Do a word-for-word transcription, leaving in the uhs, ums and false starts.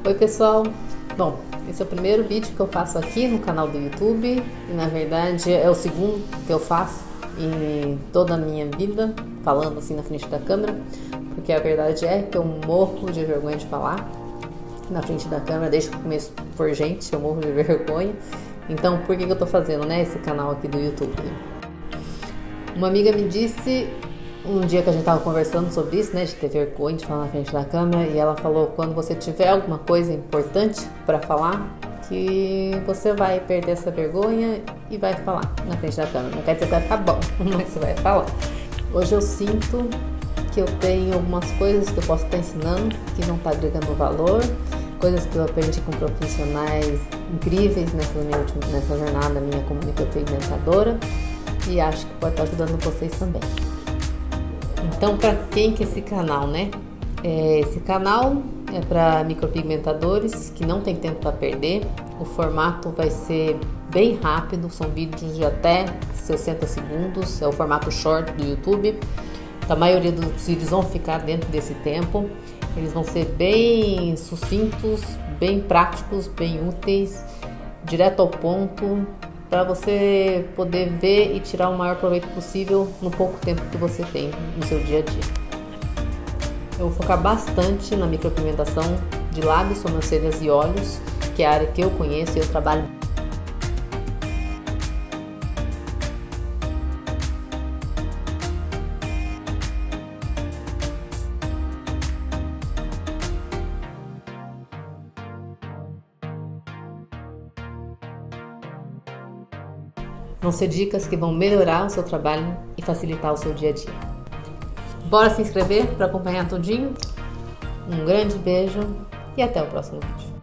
Oi pessoal, bom, esse é o primeiro vídeo que eu faço aqui no canal do YouTube e na verdade é o segundo que eu faço em toda a minha vida, falando assim na frente da câmera, porque a verdade é que eu morro de vergonha de falar na frente da câmera, desde que eu começo por gente, eu morro de vergonha. Então por que que eu tô fazendo, né, esse canal aqui do YouTube? Uma amiga me disse um dia que a gente tava conversando sobre isso, né, de ter vergonha de falar na frente da câmera, e ela falou: quando você tiver alguma coisa importante para falar, que você vai perder essa vergonha e vai falar na frente da câmera. Não quer dizer que vai ficar bom, mas você vai falar. Hoje eu sinto que eu tenho algumas coisas que eu posso estar ensinando que não tá agregando valor, coisas que eu aprendi com profissionais incríveis nessa, minha última, nessa jornada minha como micropigmentadora, e acho que pode estar ajudando vocês também. Então, para quem que é esse canal, né? É, esse canal é para micropigmentadores que não tem tempo para perder. O formato vai ser bem rápido, são vídeos de até sessenta segundos, é o formato short do YouTube. A maioria dos vídeos vão ficar dentro desse tempo. Eles vão ser bem sucintos, bem práticos, bem úteis, direto ao ponto, para você poder ver e tirar o maior proveito possível no pouco tempo que você tem no seu dia a dia. Eu vou focar bastante na micropigmentação de lábios, sobrancelhas e olhos, que é a área que eu conheço e eu trabalho. Vão ser dicas que vão melhorar o seu trabalho e facilitar o seu dia a dia. Bora se inscrever para acompanhar tudinho? Um grande beijo e até o próximo vídeo.